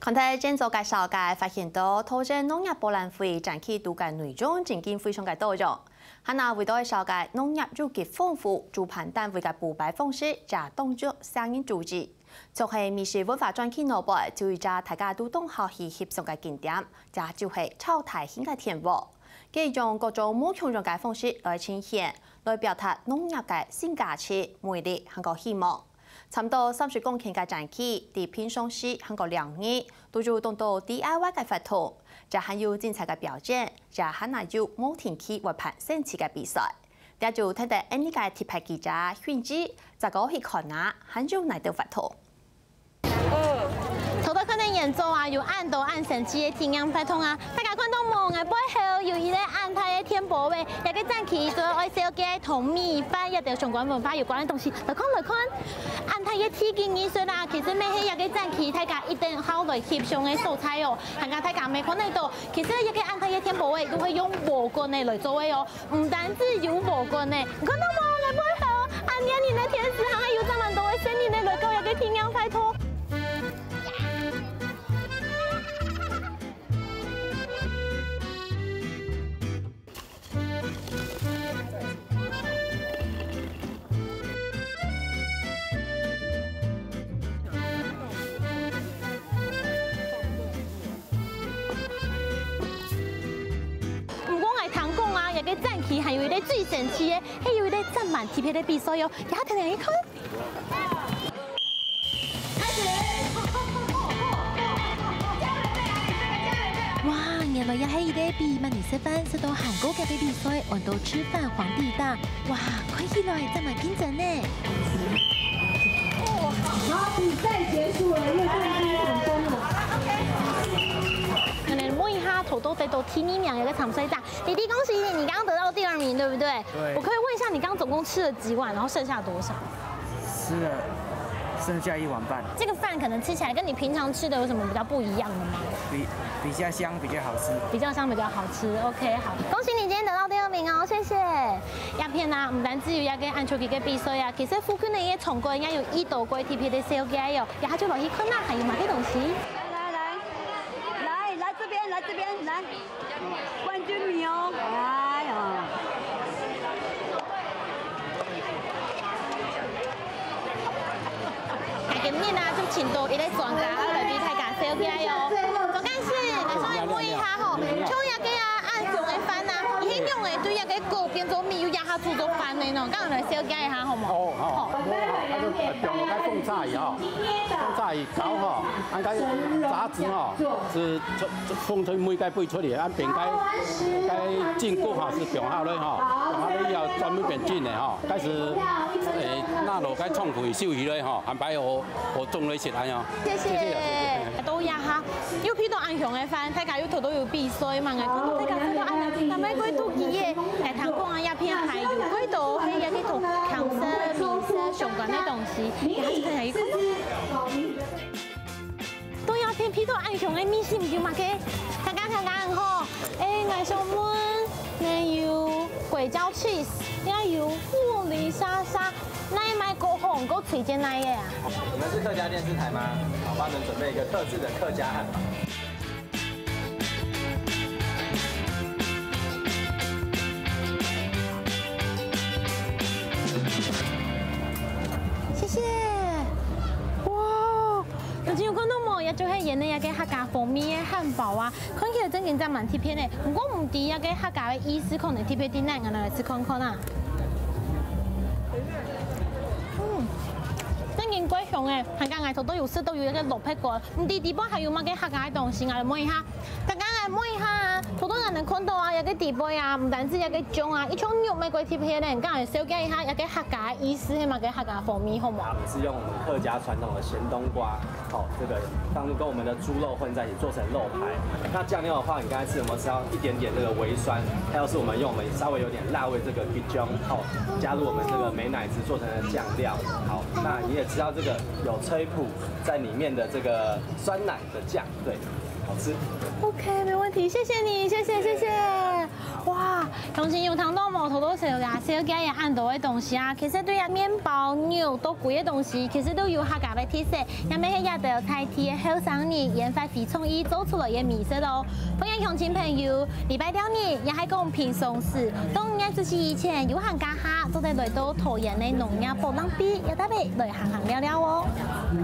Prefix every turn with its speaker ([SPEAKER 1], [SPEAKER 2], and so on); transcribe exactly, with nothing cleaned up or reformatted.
[SPEAKER 1] 看睇今早介紹嘅發現到，土政農業博覽會展期度嘅內容正經非常嘅多樣。喺那為到嘅紹介農業有極豐富，主辦單位嘅布擺方式加動作聲音組織，就係美食文化專區內部就一隻大家都懂學習翕相嘅景點，加就係超大型嘅田沃，佢用各種冇強種嘅方式來呈現，來表達農業嘅新價值、魅力和個希望。 差唔多三十公頃嘅展期，地片上市很個兩年，都有當到 D I Y 嘅活動，就還有精彩嘅表演，就還係有冇天氣活盤升旗嘅比賽。第就睇到 N 個鐵牌記者選址，就個去看下，還有哪啲活動。
[SPEAKER 2] 頭到可能演奏啊，有按到按神奇嘅天音活動啊，大家看到冇？我背後有一個按太嘅天寶位，一個展期所愛小嘅同米飯一條相關文化有關嘅東西，來看來看。 按太嘅天經藝術啦，其實咩係一個展期，大家一定好來翕相嘅素材哦。大家大家未看得到，其實一個按太嘅天寶位都會用禾棍嚟來做嘅哦，唔單止有禾棍嘅，你看到冇？我背後按年年嘅天使，還有這麼多嘅聲音嚟來搞一個天音派拖。 一個展期還有一個最神奇嘅，還有一個站滿貼片的比賽喲，一下睇嚟一看。開始！哇，原來也係一個比曼尼食飯食到韓國嘅比賽，玩到吃飯皇帝大，哇，看起來真係競爭呢。
[SPEAKER 3] 好，比賽結束了，又冠軍成功了。
[SPEAKER 2] 摸一下土豆得到第一名，有個長水炸。弟弟，恭喜你，你剛剛得到第二名，對不對？
[SPEAKER 4] 對。
[SPEAKER 2] 我可以問一下，你剛剛總共吃了幾碗，然後剩下多少？
[SPEAKER 4] 吃了剩下一碗半。
[SPEAKER 2] 這個飯可能吃起來跟你平常吃的有什麼比較不一樣的嗎？
[SPEAKER 4] 比比較香，比較好吃。
[SPEAKER 2] 比較香，比較好吃。OK， 好，恭喜你今天得到第二名哦，謝謝。鴉片啊，唔單止有一個按球機嘅比賽啊，其實附近的一場館也有一道龜貼片的小雞哦，然後就落去看啦，還有乜嘢東西？
[SPEAKER 3] 來這邊來，冠軍米哦！哎呦，
[SPEAKER 2] 大家面啊，就請到一個專家來俾大家紹起來喲。總幹事，來稍微摸一下吼，像一個啊按上嘅飯啊，伊用嘅對一個糕變做米，有壓下做做飯嘅喏，咁來紹解一下好唔好？
[SPEAKER 5] 好好。我啊，就中午該放炸魚吼，放炸魚搞吼，按該炸子吼，是放出每該背出嚟，按邊該該進骨吼是中好咧吼，中好咧以後專門變進嘅吼，開始誒那路該創開收魚咧吼，安排好好種類食安樣。
[SPEAKER 2] 謝謝。都壓下，要批到按上嘅飯，大家要頭都要比賽嘛，我講大家睇到按啦，係咪鬼都幾嘢？誒，糖光啊，鴉片係有鬼到係一啲同強色、面色相關嘅東西，而家就係都鴉片批到按上嘅面線唔叫乜嘅？大家睇下嗬，誒，嗌上碗，你要鬼椒 cheese， 也有鳳梨沙沙。 那一買夠紅夠推薦那個啊？
[SPEAKER 6] 我們是客家電視台嗎？好，幫你們準備一個特製的客家漢堡。
[SPEAKER 2] 謝謝。哇！頭先有看到冇？也就係演的一個客家風味的漢堡啊，看起來真係真蠻貼片的。不過唔知一個客家的意思，可能貼片啲奶，我來試看看啊。 真鬼香誒，客家嗌頭都有食到有一個落皮過，唔知地方還有乜嘅客家嘅東西，我嚟摸一下。大家嚟摸一下啊，好多人能看到啊，有個地杯啊，唔單止有個醬啊，一種肉玫瑰貼片咧，咁嚟紹介一下有個客家嘅意思係乜嘅客家風味好唔好？
[SPEAKER 6] 我們是用我們客家傳統的鹹冬瓜，好，這個當跟我們的豬肉混在一起做成肉排。那醬料的話，你剛才吃有冇吃到一點點這個微酸？還有是我們用我們稍微有點辣味這個雞醬，好，加入我們這個美乃滋做成的醬料。好，那你也知道這個有炊譜在裡面的這個酸奶的醬，對，好吃。
[SPEAKER 2] OK， 沒問題，謝謝你，謝謝謝謝。 哇，相信有糖到毛头都食噶，食嘅也按到嘅东西啊，其实对啊面包、牛都贵嘅东西，其实都有客家嘅特色，因為係日道菜地嘅後生人研發非創意做出來嘅美食咯。歡迎鄉親朋友，禮拜六日也係公平鬆事，當日就是以前有行家下，都得來到桃園嘅農業博覽比，也特別來行行聊聊哦。